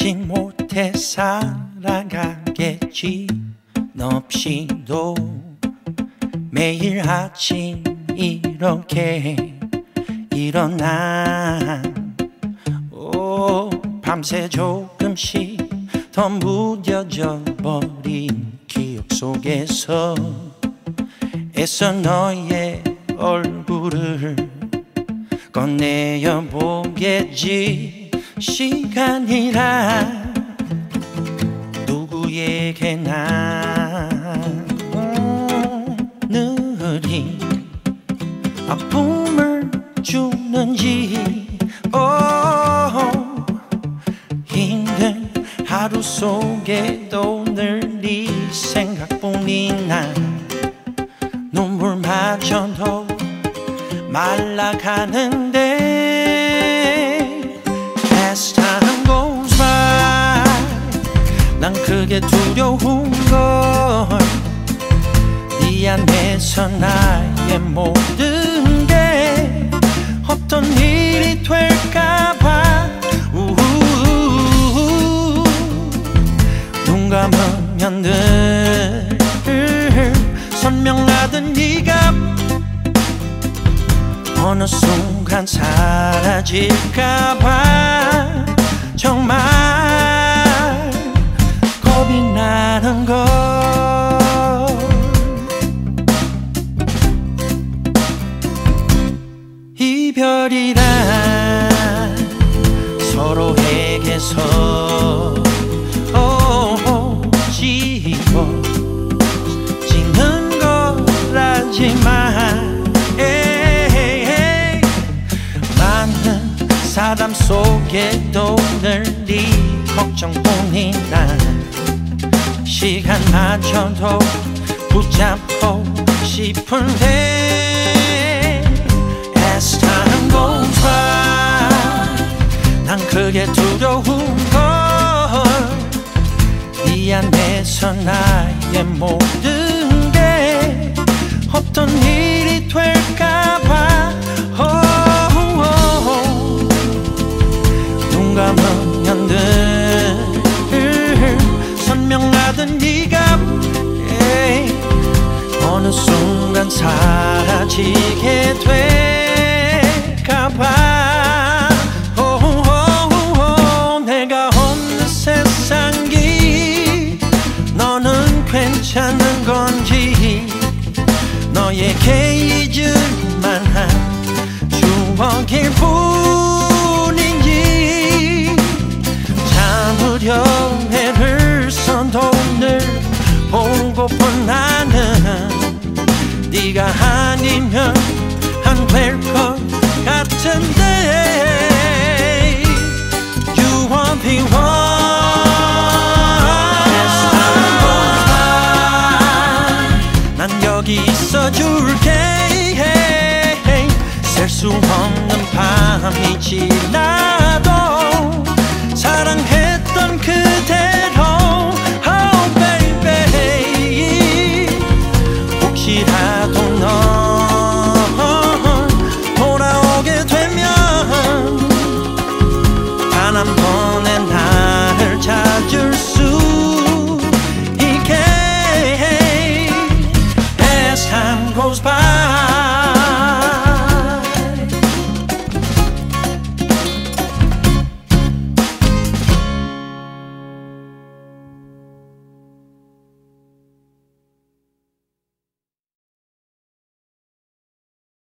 우린 못해 살아가겠지. 너 없이도 매일 아침 이렇게 일어나 밤새 조금씩 더 무뎌져 버린 기억 속에서 애써 너의 얼굴을 꺼내어 보겠지. 시간이란 누구에게나 느린 아픔을 주는지. 힘든 하루 속에도 늘 네 생각뿐인 난 눈물마저도 말라가는데 As time goes by 난 크게 두려운 걸 네 안에서 나의 모든 게 어떤 일이 될까봐 눈 감으면 늘 선명하던 네가 어느 순간 사라질까봐 정말 겁이 나는 걸. 이별이란 서로에게서 지워지는 거라지만 많은 사람 속에도 늘 네 걱정뿐인 난 시간마저도 붙잡고 싶은데 As time goes by 난 크게 두려운 걸 네 안에서 나의 모든 게 어떤 일이 될까봐 눈 감으면 늘 선명하던 네가 어느 순간 사라지게 될까봐 내가 없는 세상이 너는 괜찮은 건지 너에게 잊을 만한 추억일 뿐인지 참으려 애를 써도 늘 보고픈 나는 네가 아니면 안 될 것 같은데 You are the one. As time goes by 난 여기 있어줄게. 셀 수 없는 밤이 지나도 사랑했던 그대로 Oh baby 혹시라도 넌 돌아오게 되면 단 한 번의 나를 찾을 수 있게 As time goes by